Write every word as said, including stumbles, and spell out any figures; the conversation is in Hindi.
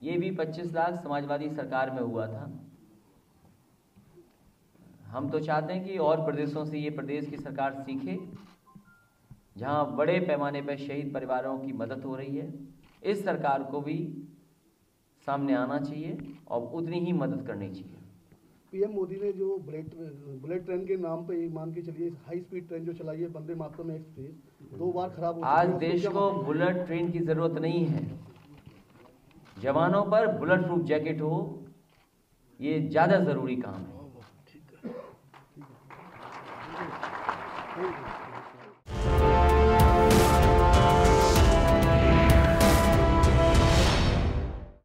ये भी पच्चीस लाख समाजवादी सरकार में हुआ था। हम तो चाहते हैं कि और प्रदेशों से ये प्रदेश की सरकार सीखे, जहां बड़े पैमाने पर शहीद परिवारों की मदद हो रही है। इस सरकार को भी सामने आना चाहिए और उतनी ही मदद करनी चाहिए। पीएम मोदी ने जो बुलेट बुलेट ट्रेन के नाम पे मान के चलिए हाई स्पीड ट्रेन जो चलाई है, वंदे मातरम एक्सप्रेस, दो बार खराब हो आज देश को बुलेट ट्रेन की जरूरत नहीं है, जवानों पर बुलेट प्रूफ जैकेट हो, ये ज्यादा जरूरी काम है। ठीक है।